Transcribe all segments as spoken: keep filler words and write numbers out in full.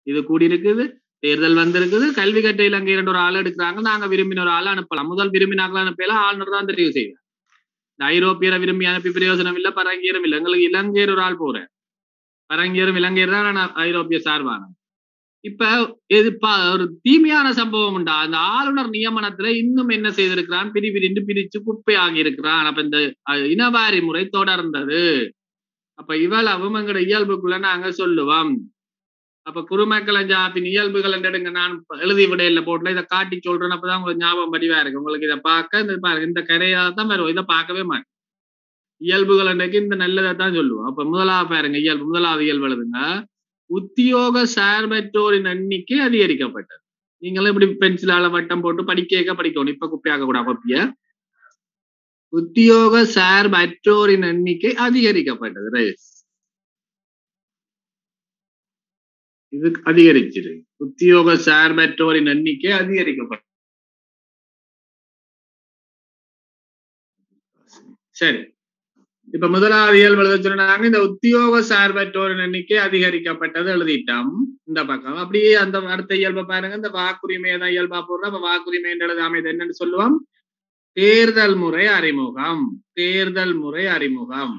இது கூடி இருக்குது, தேர்தல் வந்திருக்குது, கல்வி கற்ற இலங்கையர் ஒரு ஆள் எடுக்கிறாங்க, நாங்க விரும்பின ஒரு ஆளை அனுப்பலாம். முதல் விரும்பினாக்கள் அனுப்பல, ஆளுநர் தான் தெரிவு செய்வார். இந்த ஐரோப்பியரை விரும்பி அனுப்பி பிரயோஜனம் இல்லை, பரங்கியரும் இல்லை. எங்களுக்கு இலங்கையர் ஒரு ஆள் போறேன், பரங்கியரும் இலங்கையர் தான் ஐரோப்பிய சார்பான. இப்ப இது ஒரு தீமையான சம்பவம் உண்டா, அந்த ஆளுநர் நியமனத்துல இன்னும் என்ன செய்திருக்கிறான், பிரிவிரிந்து பிரிச்சு குப்பை ஆகி இருக்கிறான். அப்ப இந்த இனவாரி முறை தொடர்ந்தது. அப்ப இவ்வளவும் எங்களோட இயல்புக்குள்ள நாங்க சொல்லுவோம். அப்ப குருமக்களஞ்சாத்தின் இயல்புகள் எடுங்க, நான் எழுதி விடையில போட்டுல இதை காட்டி சொல்றேன், அப்பதான் உங்களுக்கு ஞாபகம் படிவா இருக்கு. உங்களுக்கு இதை பார்க்க இந்த பாருங்க, இந்த கரையாதான் வரும், இதை பார்க்கவே மாட்டேன். இயல்புகள் அன்றைக்கு இந்த நல்லதை தான் சொல்லுவோம். அப்ப முதலாவது பாருங்க, இயல்பு முதலாவது இயல்பு எழுதுங்க, உத்தியோக சார்பற்றோரின் எண்ணிக்கை அதிகரிக்கப்பட்டது. நீங்களும் இப்படி பென்சிலால வட்டம் போட்டு படிக்க படிக்கணும், இப்ப குப்பையாக கூட கொப்பிய. உத்தியோக சார்பற்றோரின் எண்ணிக்கை அதிகரிக்கப்பட்டது, ரைஸ் இது அதிகரிச்சிரு. உத்தியோக சார்பற்றோரின் எண்ணிக்கை அதிகரிக்கப்பட்டது. சரி, இப்ப முதலாவது இயல்பு எழுத சொன்னாங்க, இந்த உத்தியோக சார்பற்றோரின் எண்ணிக்கை அதிகரிக்கப்பட்டது எழுதிட்டோம் இந்த பக்கம். அப்படியே அந்த அடுத்த இயல்பை பாருங்க, இந்த வாக்குரிமையை தான் இயல்பா போடுறோம். அப்ப வாக்குரிமை எழுதாம இது என்னன்னு சொல்லுவோம், தேர்தல் முறை அறிமுகம். தேர்தல் முறை அறிமுகம்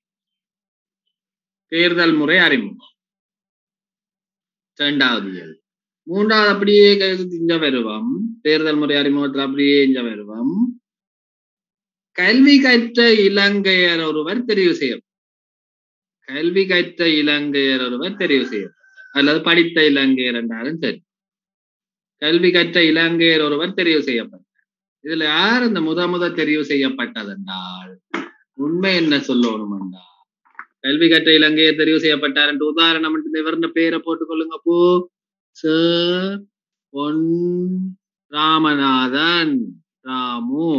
தேர்தல் முறை அறிமுகம் இரண்டாவது இயல். மூன்றாவது அப்படியே இங்க வருவோம், தேர்தல் முறை அறிமுகத்தில் அப்படியே இங்க வருவோம், கல்வி கற்ற இலங்கையர் ஒருவர் தெரிவு செய்யும். கல்வி கற்ற இலங்கையர் ஒருவர் தெரிவு செய்யும், அல்லது படித்த இலங்கையர் என்றாலும் சரி, கல்வி கற்ற இலங்கையர் ஒருவர் தெரிவு செய்யப்பட்டார். இதுல யார் இந்த முத முத தெரிவு செய்யப்பட்டது என்றால் உண்மை என்ன சொல்லணும் என்றால், கல்வி கற்ற இலங்கையர் தெரிவு செய்யப்பட்டார் என்று உதாரணம் இவருடைய பேரை போட்டுக்கொள்ளுங்க. போ சார் பொன் ராமநாதன், ராமு.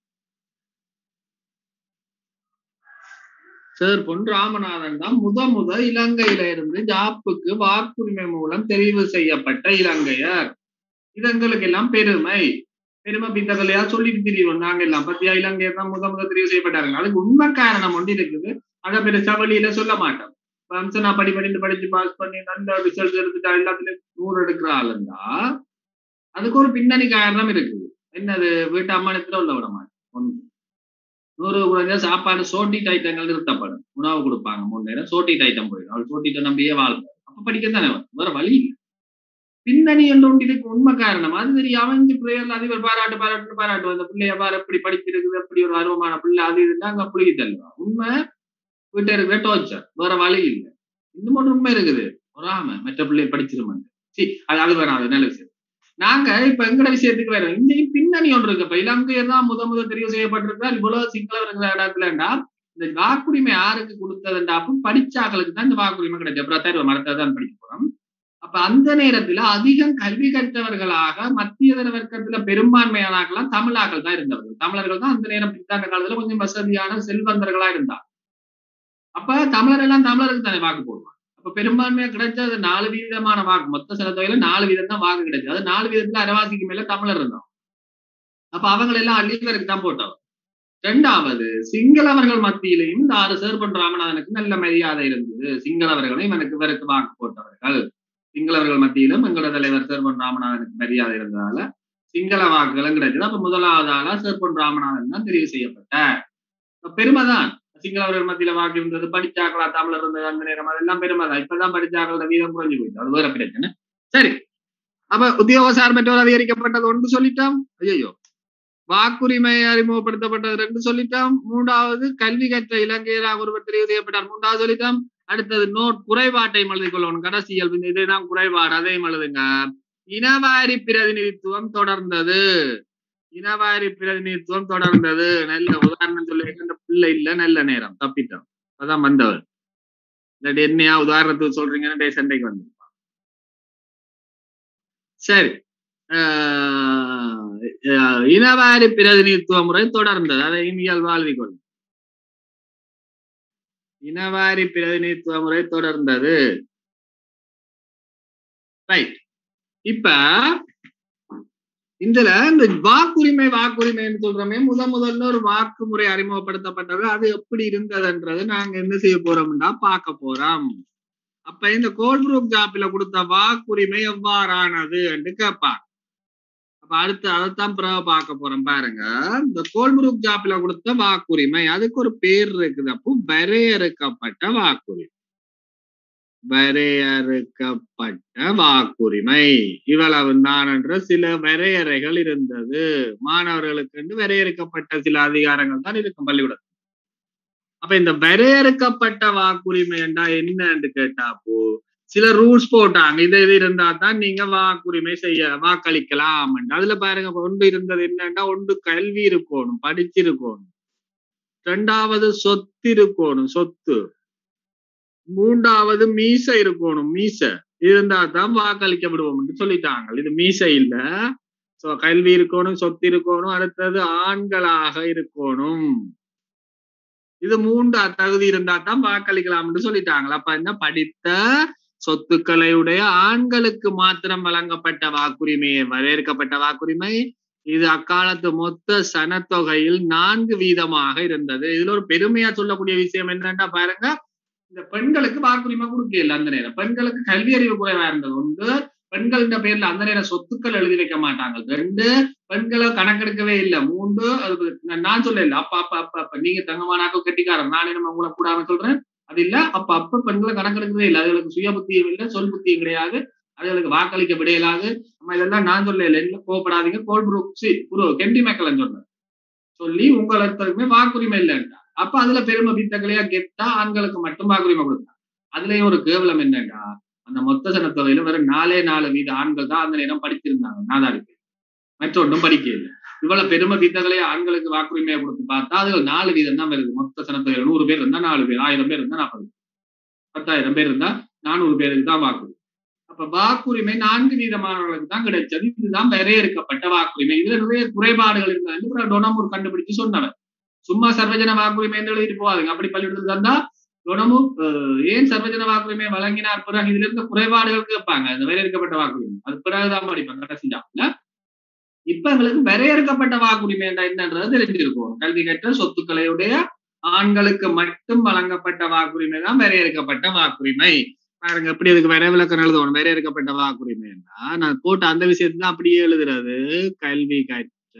சார் பொன் ராமநாதன் தான் முத முத இலங்கையில இருந்து ஜாப்புக்கு வாக்குரிமை மூலம் தெரிவு செய்யப்பட்ட இலங்கையர். இது எங்களுக்கு எல்லாம் பெருமை. பெருமை பித்தகலையா சொல்லிட்டு தெரியும் நாங்க எல்லாம், பத்தியா இலங்கையர் தான் முத முத தெரிவு செய்யப்பட்டாருங்க. அதுக்கு உண்மை காரணம் ஒன்று இருக்குது, அதை பெருசா வழியில சொல்ல மாட்டோம். வம்சனா படி படிந்து படிச்சு பாஸ் பண்ணி நல்ல ரிசல்ட் எடுத்துட்டா எல்லாத்துலயும் நூறு எடுக்கிற ஆளுந்தா அதுக்கு ஒரு பின்னணி காரணம் இருக்குது. என்னது, வீட்டு அம்மானத்துல உள்ள விட மாட்டோம். ஒன்று நூறு குறைஞ்ச சாப்பாடு சோட்டிட் ஐட்டங்கள் நிறுத்தப்படும், உணவு கொடுப்பாங்க மூணு நேரம், சோட்டிட் ஐட்டம் போயிடும். அவள் சோட்டிட்ட நம்பியே வாழ்வார். அப்ப படிக்கத்தானே வேற வழி இல்லை. பின்னணி என்று ஒன்று இதுக்கு உண்மை காரணம் அது தெரியாம இந்த பிள்ளைகள் அதிபர் பாராட்டு பாராட்டு பாராட்டு அந்த பிள்ளைய பாரு எப்படி படிச்சிருக்குது, எப்படி ஒரு அருவமான பிள்ளை, அது இதுன்னா அங்க புள்ளி தள்ளுவா. உண்மை வீட்டை இருக்கிற டோர்ச்சர், வேற வழி இல்லை. இந்த மட்டும் உண்மை இருக்குது, வராம மற்ற பிள்ளைய படிச்சிருமாங்க. சரி, அது அது வேணாம், அது நல்ல விஷயம். நாங்க இப்ப எங்கட விஷயத்துக்கு வேற இன்றைக்கு பின்னணி ஒன்று இருக்கு. இப்ப இலங்கையர் தான் முத முத தெரிவு செய்யப்பட்டிருக்கா, இவ்வளவு சிங்களவர்கள் இடத்துலண்டா இந்த வாக்குரிமை யாருக்கு கொடுத்ததுண்டாப்பும் படிச்சாக்களுக்கு தான் இந்த வாக்குரிமை கிடைச்சது. அப்புறம் தருவ மரத்தான் படிக்க போறோம். அப்ப அந்த நேரத்துல அதிகம் கல்வி கற்றவர்களாக மத்திய தர வர்க்கத்துல பெரும்பான்மையானாக்கெல்லாம் தமிழாக்கள் தான் இருந்தவர்கள். தமிழர்கள் தான் அந்த நேரம் பிற்கால காலத்துல கொஞ்சம் வசதியான செல்வந்தர்களா இருந்தாங்க. அப்ப தமிழர் எல்லாம் தமிழருக்கு தானே வாக்கு போடுவாங்க. அப்ப பெரும்பான்மையா கிடைச்சது நாலு வீதமான வாக்கு, மொத்த சில தொகையில நாலு வீதம் தான் வாக்கு கிடைச்சது. அது நாலு வீதத்துல அரைவாசிக்கு மேல தமிழர் இருந்தோம். அப்ப அவங்க எல்லாம் அள்ளிவருக்கு தான் போட்டவர். இரண்டாவது, சிங்களவர்கள் மத்தியிலையும் இந்த ஆறு சேர்பன் ராமநாதனுக்கு நல்ல மரியாதை இருந்தது. சிங்களவர்களும் இவனுக்கு இவருக்கு வாக்கு போட்டவர்கள். சிங்களவர்கள் மத்தியிலும் எங்களோட தலைவர் சேர்பன் ராமநாதனுக்கு மரியாதை இருந்ததால சிங்கள வாக்குகளும் கிடைச்சது. அப்ப முதலாவது ஆளா சேர்பன் ராமநாதன் தான் தெரிவு செய்யப்பட்ட. பெருமைதான், சிங்களவர்கள் மத்தியில வாக்கு இருந்தது, படிச்சாக்களா தமிழர் இருந்தது அந்த நேரம், அதெல்லாம் பெருமைதான். இப்பதான் படிச்சாக்களோட வீதம் குறைஞ்சு போயிட்டு, அது வேற பிரச்சனை. சரி, அப்ப உத்தியோக சார்பற்றோர் அதிகரிக்கப்பட்டது ஒன்று சொல்லிட்டோம். ஐயோ, வாக்குரிமை அறிமுகப்படுத்தப்பட்டது ரெண்டு சொல்லிட்டோம். மூன்றாவது, கல்வி கற்ற இலங்கையராக ஒருவர் தெரிவு செய்யப்பட்டார், மூன்றாவது சொல்லிட்டோம். அடுத்தது நோட் குறைபாட்டை எழுதி கொள்ளணும், கடைசி இயல்பு இதுதான் குறைபாடு, அதையும் எழுதுங்க. இனவாரி பிரதிநிதித்துவம் தொடர்ந்தது. இனவாரி பிரதிநிதித்துவம் தொடர்ந்தது. நல்ல உதாரணம் சொல்லி அந்த பிள்ளை இல்ல, நல்ல நேரம் தப்பிட்டோம், அதான் வந்தவர். இல்லாட்டி என்னையா உதாரணத்துக்கு சொல்றீங்கன்னு சண்டைக்கு வந்து. சரி, இனவாரி பிரதிநிதித்துவ முறை தொடர்ந்தது, அதை இனியால் வாழ்விக் கொள்ளும். இனவாரி பிரதிநிதித்துவ முறை தொடர்ந்தது. ரைட். இப்ப இதுல இந்த வாக்குரிமை வாக்குரிமைன்னு சொல்றோமே, முத முதல்ல ஒரு வாக்கு முறை அறிமுகப்படுத்தப்பட்டது. அது எப்படி இருந்ததுன்றது நாங்க என்ன செய்ய போறோம்னா பார்க்க போறோம். அப்ப இந்த கோல்ட்புரூக் ஜாப்ல கொடுத்த வாக்குரிமை எவ்வாறானது என்று கேட்பார். அப்ப அடுத்து அதைத்தான் பிறகு பார்க்க போறோம் பாருங்க. இந்த கோல்ட்புரூக் ஜாப்ல கொடுத்த வாக்குரிமை அதுக்கு ஒரு பேர் இருக்குது. அப்போ வரையறுக்கப்பட்ட வாக்குரிமை. வரையறுக்கப்பட்ட வாக்குரிமை இவ்வளவு தான் என்ற சில வரையறைகள் இருந்தது. மாணவர்களுக்கு வரையறுக்கப்பட்ட சில அதிகாரங்கள் தான் இருக்கும் பள்ளிக்கூடம். அப்ப இந்த வரையறுக்கப்பட்ட வாக்குரிமை என்றா என்னன்னு கேட்டாப்போ சில ரூல்ஸ் போட்டாங்க. இது இது இருந்தா தான் நீங்க வாக்குரிமை செய்ய வாக்களிக்கலாம். அதுல பாருங்க ஒன்று இருந்தது என்னன்னா, ஒன்று கல்வி இருக்கணும், படிச்சிருக்கணும். ரெண்டாவது சொத்து இருக்கணும், சொத்து. மூன்றாவது மீசை இருக்கணும், மீசை இருந்தா தான் வாக்களிக்க விடுவோம் சொல்லிட்டாங்க. இது மீசை இல்ல. சோ கல்வி இருக்கணும், சொத்து இருக்கணும். அடுத்தது ஆண்களாக இருக்கணும். இது மூன்று தகுதி இருந்தா தான் வாக்களிக்கலாம்னு சொல்லிட்டாங்க. அப்ப என்ன, படித்த சொத்துக்களையுடைய ஆண்களுக்கு மாத்திரம் வழங்கப்பட்ட வாக்குரிமையை வரையறுக்கப்பட்ட வாக்குரிமை. இது அக்காலத்து மொத்த சனத்தொகையில் நான்கு வீதமாக இருந்தது. இதுல ஒரு பெருமையா சொல்லக்கூடிய விஷயம் என்னன்னா பாருங்க, இந்த பெண்களுக்கு வாக்குரிமை கொடுக்கல அந்த நேரம். பெண்களுக்கு கல்வி அறிவு குறைவா இருந்தது. ஒன்று, பெண்கள் பேர்ல அந்த நேரம் சொத்துக்கள் எழுதி வைக்க மாட்டாங்க. ரெண்டு, பெண்களை கணக்கெடுக்கவே இல்லை. மூன்று, அது நான் சொல்ல இல்லை, அப்ப அப்ப அப்ப அப்ப நீங்க தங்கமானாக்க கெட்டிக்காரன், நான் என்ன உங்களை கூடாம சொல்றேன், அது இல்ல. அப்ப அப்ப பெண்களை கணக்கெடுக்கவே இல்லை. அதுகளுக்கு சுய புத்தியும் இல்லை, சொல் புத்தியும் கிடையாது. அதுகளுக்கு வாக்களிக்க விடையலாது. நம்ம இதெல்லாம் நான் சொல்ல இல்லை, என்ன கோவப்படாதீங்க. கோல்ட்புரூக் கெண்டி மேக்கலன்னு சொல்றேன் சொல்லி உங்களுக்கு வாக்குரிமை இல்லைன்றா. அப்ப அதுல பெருமை பித்தகளையா கெத்தா ஆண்களுக்கு மட்டும் வாக்குரிமை கொடுத்தாங்க. அதுலயும் ஒரு கேவலம் என்னன்னா, அந்த மொத்த சனத்தொகையில வெறும் நாலே நாலு வீத ஆண்கள் தான் அந்த நேரம் படிச்சிருந்தாங்க. நாதாரிக்கு மற்றொன்றும் படிக்க இல்லை. இவ்வளவு பெருமை பித்தகளையே ஆண்களுக்கு வாக்குரிமையை கொடுத்து பார்த்தா அதுல நாலு வீதம் தான் வருது. மொத்த சனத்தொகையில நூறு பேர் இருந்தா நாலு பேர், ஆயிரம் பேர் இருந்தா நாற்பது, பத்தாயிரம் பேர் இருந்தா நானூறு பேருக்கு தான் வாக்குரிமை. அப்ப வாக்குரிமை நான்கு வீதமானவர்களுக்கு தான் கிடைச்சது. இதுதான் வரையறுக்கப்பட்ட வாக்குரிமை. இதுல நிறைய குறைபாடுகள் இருந்தது. டொனமூர் கண்டுபிடிச்சு சொன்னவர். சும்மா சர்வஜன வாக்குரிமை என்று எழுதிட்டு போவாதுங்க. அப்படி பள்ளிக்கூடத்துல இருந்தா டொனமூர் ஏன் சர்வஜன வாக்குரிமை வழங்கினார், பிறகு இதுல இருந்த குறைபாடுகள் கேட்பாங்க. இந்த வரையறுக்கப்பட்ட வாக்குரிமை அது பிறகுதான் படிப்பாங்க கடைசியா. இப்ப எங்களுக்கு வரையறுக்கப்பட்ட வாக்குரிமை என்னன்றது தெரிஞ்சிருக்கும். கல்வி கற்ற சொத்துக்களையுடைய ஆண்களுக்கு மட்டும் வழங்கப்பட்ட வாக்குரிமை தான் வரையறுக்கப்பட்ட வாக்குரிமை. பாருங்க எப்படி அதுக்கு வரை விளக்கம் எழுதணும். வரையறுக்கப்பட்ட வாக்குரிமை நான் போட்டு அந்த விஷயத்தை தான் அப்படியே எழுதுறது. கல்வி கற்ற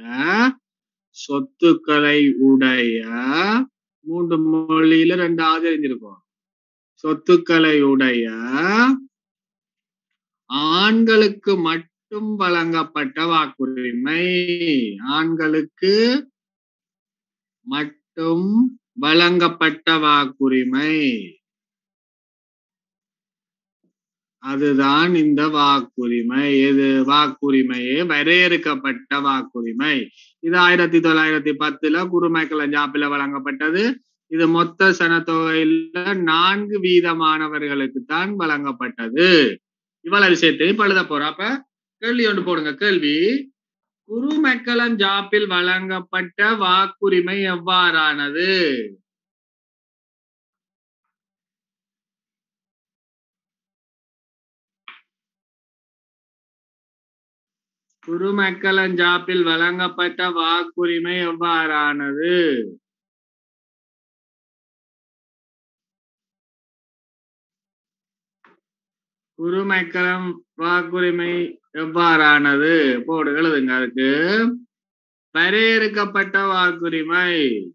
சொத்துக்களை உடைய, மூன்று மொழியில ரெண்டாவது தெரிஞ்சிருக்கும், சொத்துக்களை உடைய ஆண்களுக்கு மட்டும் வழங்கப்பட்ட வாக்குரிமை. ஆண்களுக்கு மட்டும் வழங்கப்பட்ட வாக்குரிமை, அதுதான் இந்த வாக்குரிமை. எது வாக்குரிமையே வரையறுக்கப்பட்ட வாக்குரிமை. இது ஆயிரத்தி தொள்ளாயிரத்தி பத்துல குருமேக்கலன் ஜாப்பில வழங்கப்பட்டது. இது மொத்த சனத்தொகையில நான்கு வீதமானவர்களுக்கு தான் வழங்கப்பட்டது. இவ்வளவு விஷயத்தை இப்ப எழுத போறோம். அப்ப கேள்வி ஒன்று போடுங்க. கேள்வி, குருமேக்கலன் ஜாப்பில் வழங்கப்பட்ட வாக்குரிமை எவ்வாறானது? குருமேக்கலன் ஜாப்பில் வழங்கப்பட்ட வாக்குரிமை எவ்வாறானது? குருமேக்கலம் வாக்குரிமை எவ்வாறானது போடு, எழுதுங்க. அதுக்கு வரையறுக்கப்பட்ட வாக்குரிமை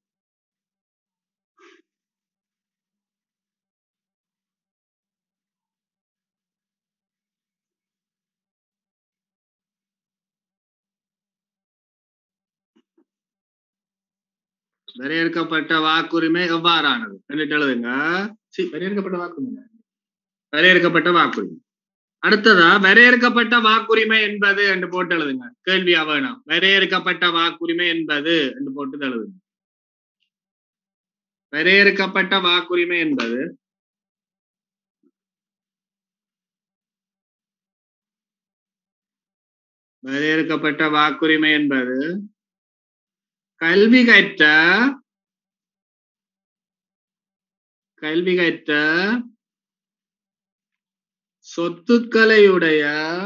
வரையறுக்கப்பட்ட வாக்குரிமை எவ்வாறானது எழுதுங்க. வரையறுக்கப்பட்ட வாக்குரிமை வரையறுக்கப்பட்ட வாக்குரிமை. அடுத்ததா வரையறுக்கப்பட்ட வாக்குரிமை என்பது என்று போட்டு எழுதுங்க. கேள்வி வேணும். வரையறுக்கப்பட்ட வாக்குரிமை என்பது என்று போட்டு எழுதுங்க. வரையறுக்கப்பட்ட வாக்குரிமை என்பது வரையறுக்கப்பட்ட வாக்குரிமை என்பது கல்வி கற்ற கல்வி கற்ற சொத்துக்களையுடைய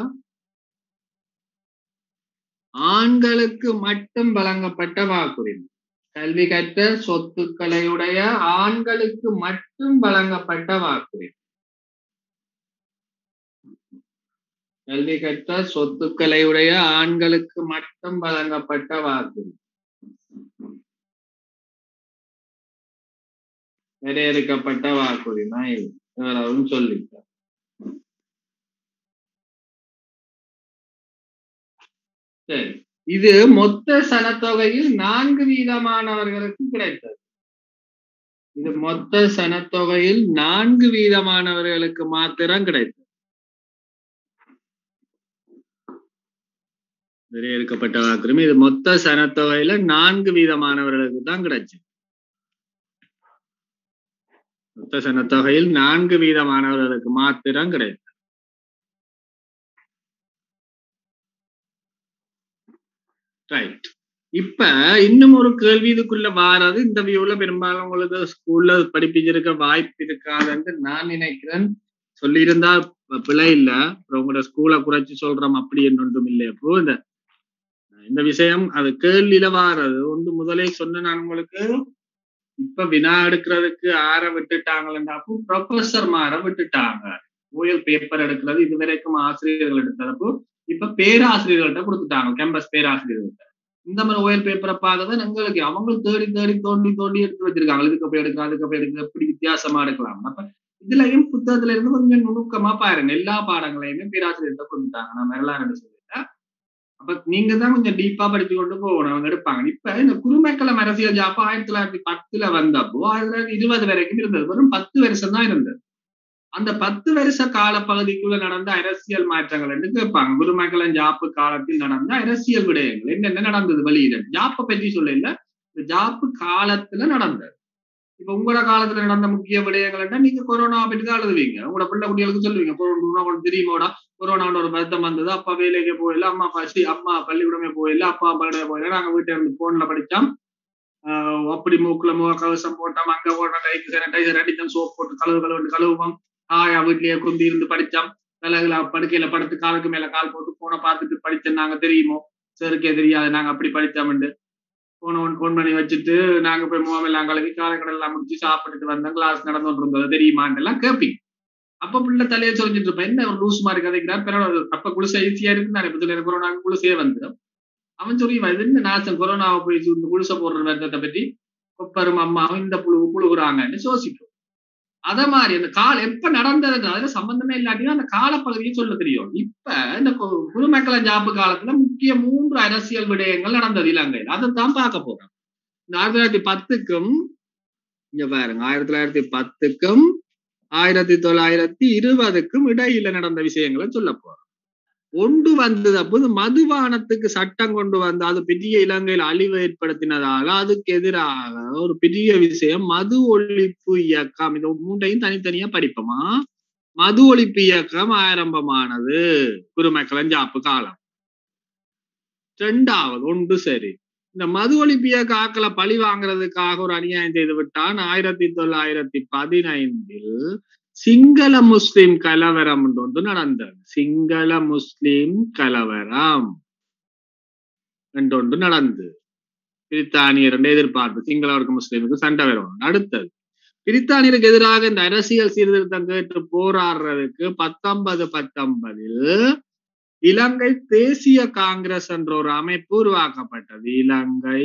ஆண்களுக்கு மட்டும் வழங்கப்பட்ட வாக்குரிமை. கல்வி கற்ற சொத்துக்களையுடைய ஆண்களுக்கு மட்டும் வழங்கப்பட்ட வாக்குரிமை. கல்வி கற்ற சொத்துக்களை உடைய ஆண்களுக்கு மட்டும் வழங்கப்பட்ட வாக்குறுதி. வரையறுக்கப்பட்ட வாக்குறுதி தான் இது. இவ்வளவும் சொல்லிட்டேன். சரி, இது மொத்த சனத்தொகையில் நான்கு வீதமானவர்களுக்கு கிடைத்தது. இது மொத்த சனத்தொகையில் நான்கு வீதமானவர்களுக்கு மாத்திரம் கிடைத்தது. வரையறுக்கப்பட்ட வாக்குரிமை இது மொத்த சனத்தொகையில நான்கு வீதமானவர்களுக்கு தான் கிடைச்சு. மொத்த சனத்தொகையில் நான்கு வீதமானவர்களுக்கு மாத்திரம் கிடைத்தது. ரைட். இப்ப இன்னும் ஒரு கேள்வி இதுக்குள்ள வாராது. இந்த வியூல பெரும்பாலும் உங்களுக்கு ஸ்கூல்ல படிப்பிச்சிருக்க வாய்ப்பு இருக்காதுன்னு நான் நினைக்கிறேன். சொல்லியிருந்தா பிழை இல்ல. உங்களோட ஸ்கூலை குறைச்சு சொல்றோம் அப்படி ஒன்றும் இல்லை. அப்போ இந்த இந்த விஷயம் அது கேள்வியில வாரது ஒன்று முதலே சொன்ன நான் உங்களுக்கு. இப்ப வினா எடுக்கிறதுக்கு ஆற விட்டுட்டாங்களப்போ ப்ரொஃபஸர் மாற விட்டுட்டாங்க. ஓயல் பேப்பர் எடுக்கிறது இதுவரைக்கும் ஆசிரியர்கள் எடுக்கிறப்போ இப்ப பேராசிரியர்கள்ட்ட கொடுத்துட்டாங்க. கேம்பஸ் பேராசிரியர்கள்ட்ட இந்த மாதிரி ஓயல் பேப்பரை பார்க்கதான் எங்களுக்கு அவங்களும் தேடி தேடி தோண்டி தோண்டி எடுத்து வச்சிருக்காங்க. இதுக்கு போய் எடுக்கலாம் அதுக்கு போய் எடுக்க எப்படி வித்தியாசமா எடுக்கலாம். அப்ப இதுலயும் புத்தகத்துல இருந்து கொஞ்சம் நுணுக்கமா பாருங்க. எல்லா பாடங்களையுமே பேராசிரியர்கிட்ட கொடுத்துட்டாங்க. நான் வரலாறு சொல்லிட்டேன். அப்ப நீங்க தான் கொஞ்சம் டீப்பா படிச்சு கொண்டு போகணும். அவங்க எடுப்பாங்க. இப்ப இந்த குருமக்களம் அரசியல் ஜாப்பா ஆயிரத்தி தொள்ளாயிரத்தி பத்துல வந்தப்போ ஆயிரத்தி தொள்ளாயிரத்தி இருபது வரைக்கும் இருந்தது. வெறும் பத்து வருஷம் தான் இருந்தது. அந்த பத்து வருஷ கால பகுதிக்குள்ள நடந்த அரசியல் மாற்றங்கள் என்று கேட்பாங்க. குருமக்களம் ஜாப்பு காலத்தில் நடந்த அரசியல் விடயங்கள் என்னென்ன நடந்தது வெளியிட. ஜாப்பை பற்றி சொல்ல இல்ல, இந்த ஜாப்பு காலத்துல நடந்தது. இப்ப உங்களோட காலத்துல நடந்த முக்கிய விடயங்கள் நீங்க கொரோனா பற்றி தான் எழுதுவீங்க. உங்களோட பிள்ளை குட்டிகளுக்கு சொல்லுவீங்க கொரோனா தெரியுமோடா, கொரோனாவோட ஒரு வருத்தம் வந்தது, அப்பா வேலைக்கு போயில, அம்மா பசி, அம்மா பள்ளிக்கூடமே போயில, அப்பா பள்ளிக்கூட போயில, நாங்க வீட்டை இருந்து போன்ல படிச்சோம். ஆஹ் அப்படி மூக்குல முக கவசம் போட்டோம், அங்க போட்டோம், கைக்கு சானிடைசர் அடித்தோம், சோப் போட்டு கழுவு கழுவு கழுவுவோம். ஆயா வீட்லயே குந்தி இருந்து படிச்சோம். தலைகளை படுக்கையில படுத்து காலுக்கு மேல கால் போட்டு போனை பார்த்துட்டு படிச்சோம். நாங்க தெரியுமோ சருக்கே தெரியாது நாங்க அப்படி படிச்சோம்ண்டு போன ஒன் போன் பண்ணி வச்சுட்டு நாங்க போய் முகமெல்லாம் கழுவி காலக்கடல் எல்லாம் முடிச்சு சாப்பிட்டுட்டு வந்தோம். கிளாஸ் நடந்துட்டு இருந்தது தெரியுமான்னு எல்லாம் கேட்பீங்க. அப்ப பிள்ளை தலையை சொல்லிட்டு இருப்பேன். என்ன ஒரு லூஸ் மாதிரி கதைக்கிறார். பிறகு அப்ப குளிசை ஈஸியா இருக்கு நான் இப்ப சொல்லி கொரோனா குளிசையே வந்துடும். அவன் சொல்லி இது நாசம் கொரோனாவை போய் குளிசை போடுற வருத்தத்தை பற்றி கொப்பரும் அம்மாவும் இந்த புழு புழுகுறாங்கன்னு யோசிக்கும். அத மாதிரி அந்த கால எப்ப நடந்ததுன்ற அதுல சம்பந்தமே இல்லாட்டியும் அந்த காலப்பகுதியை சொல்ல தெரியும். இப்ப இந்த குருமக்களம் ஜாப்பு காலத்துல முக்கிய மூன்று அரசியல் விடயங்கள் நடந்தது இலங்கையில். அதைத்தான் பார்க்க போறோம். இந்த ஆயிரத்தி தொள்ளாயிரத்தி பத்துக்கும் இங்க பாருங்க ஆயிரத்தி தொள்ளாயிரத்தி பத்துக்கும் ஆயிரத்தி தொள்ளாயிரத்தி இருபதுக்கும் இடையில நடந்த விஷயங்களை சொல்ல போறோம். ஒன்று வந்தது அப்போது மதுபானத்துக்கு சட்டம் கொண்டு வந்து அது பெரிய இலங்கையில் அழிவு ஏற்படுத்தினதால அதுக்கு எதிராக ஒரு பெரிய விஷயம் மது ஒழிப்பு இயக்கம். இந்த மூன்றையும் தனித்தனியா படிப்போமா. மது ஒழிப்பு இயக்கம் ஆரம்பமானது குருமக்களம் ஜாப்பு காலம். இரண்டாவது ஒன்று சரி இந்த மது ஒழிப்பு இயக்க ஆக்களை பழி வாங்குறதுக்காக ஒரு அநியாயம் செய்து விட்டான். ஆயிரத்தி தொள்ளாயிரத்தி பதினைந்தில் சிங்கள முஸ்லிம் கலவரம் ஒன்று நடந்தது. சிங்கள முஸ்லிம் கலவரம் என்றொன்று நடந்தது. பிரித்தானியர் எதிர்பார்ப்பு சிங்களவருக்கு முஸ்லிமுக்கு சண்டை வரும். அடுத்தது பிரித்தானியருக்கு எதிராக இந்த அரசியல் சீர்திருத்தம் கேட்டு போராடுறதுக்கு பத்தொன்பது பத்தொன்பதில் இலங்கை தேசிய காங்கிரஸ் என்ற ஒரு அமைப்பு உருவாக்கப்பட்டது. இலங்கை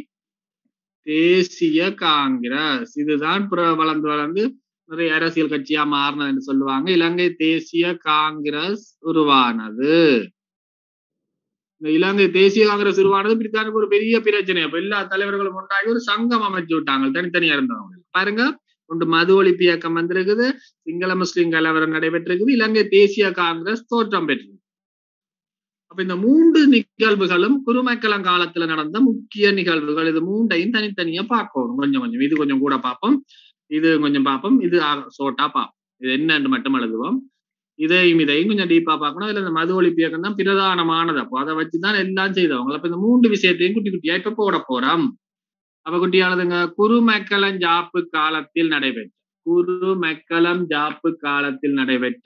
தேசிய காங்கிரஸ் இதுதான் வளர்ந்து வளர்ந்து நிறைய அரசியல் கட்சியா மாறினது என்று சொல்லுவாங்க. இலங்கை தேசிய காங்கிரஸ் உருவானது. இந்த இலங்கை தேசிய காங்கிரஸ் உருவானது பிரித்தானிக்கு ஒரு பெரிய பிரச்சனை. அப்ப எல்லா தலைவர்களும் ஒன்றாகி ஒரு சங்கம் அமைச்சு விட்டாங்க. தனித்தனியா இருந்தவங்க பாருங்க. ஒன்று மது ஒழிப்பு இயக்கம் வந்திருக்குது, சிங்கள முஸ்லிம் கலவரம் நடைபெற்றிருக்குது, இலங்கை தேசிய காங்கிரஸ் தோற்றம் பெற்றது. அப்ப இந்த மூன்று நிகழ்வுகளும் குருமக்களம் காலத்துல நடந்த முக்கிய நிகழ்வுகள். இது மூன்றையும் தனித்தனியா பார்க்கணும். கொஞ்சம் கொஞ்சம் இது கொஞ்சம் கூட பார்ப்போம், இது கொஞ்சம் பார்ப்போம், இது சோட்டா பார்ப்போம். இது என்னன்னு மட்டும் எழுதுவோம். இதையும் இதையும் கொஞ்சம் டீப்பா பார்க்கணும். இதுல இந்த மது ஒழிப்பு இயக்கம் தான் பிரதானமானது. அப்போ அதை வச்சுதான் எல்லாம் செய்தவங்க. அப்ப இந்த மூன்று விஷயத்தையும் குட்டி குட்டியா இப்ப போட போறோம். அப்ப குட்டியானதுங்க குருமக்களம் ஜாப்பு காலத்தில் நடைபெற்ற குருமக்களம் ஜாப்பு காலத்தில் நடைபெற்ற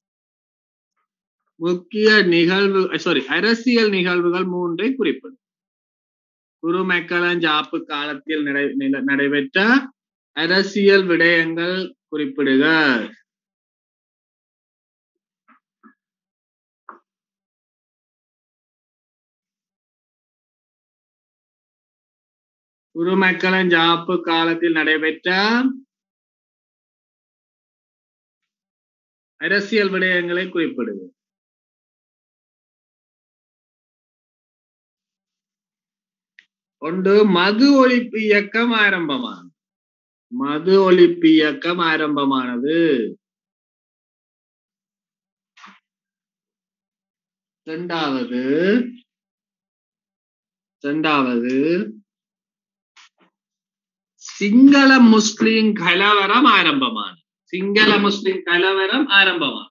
முக்கிய நிகழ்வு சாரி அரசியல் நிகழ்வுகள் மூன்றை குறிப்பிடும். குருமக்களம் ஜாப்பு காலத்தில் நடை நடைபெற்ற அரசியல் விடயங்கள் குறிப்பிடுக. குருமக்களின் ஜாப்பு காலத்தில் நடைபெற்ற அரசியல் விடயங்களை குறிப்பிடுவது. ஒன்று மது ஒழிப்பு இயக்கம் ஆரம்பமானது. மது ஒழிப்பு இயக்கம் ஆரம்பமானது. இரண்டாவது இரண்டாவது சிங்கள முஸ்லிம் கலவரம் ஆரம்பமானது. சிங்கள முஸ்லிம் கலவரம் ஆரம்பமானது.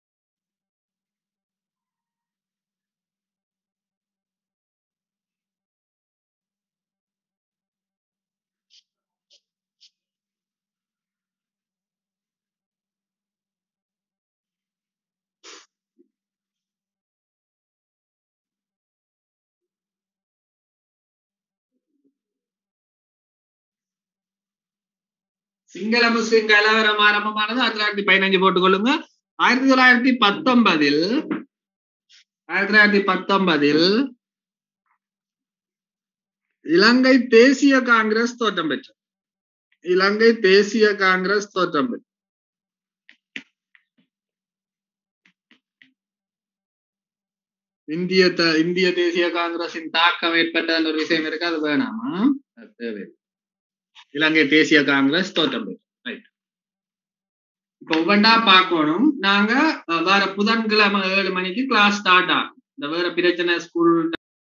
சிங்கள முஸ்லிம் கலவரம் ஆரம்பமானது ஆயிரத்தி தொள்ளாயிரத்தி பதினஞ்சு போட்டுக் கொள்ளுங்க. ஆயிரத்தி தொள்ளாயிரத்தி பத்தொன்பதில் ஆயிரத்தி தொள்ளாயிரத்தி பத்தொன்பதில் இலங்கை தேசிய காங்கிரஸ் தோற்றம் பெற்றது. இலங்கை தேசிய காங்கிரஸ் தோற்றம் பெற்றது. இந்திய இந்திய தேசிய காங்கிரசின் தாக்கம் ஏற்பட்ட ஒரு விஷயம் இருக்கு, அது வேணாமா? தேவை. இலங்கை தேசிய காங்கிரஸ் தோற்றம் பெற்றது. ரைட். இப்ப ஒவ்வொன்றா பார்க்கணும். நாங்க வேற புதன்கிழமை ஏழு மணிக்கு கிளாஸ் ஸ்டார்ட் ஆகும். இந்த வேற பிரச்சனை ஸ்கூல்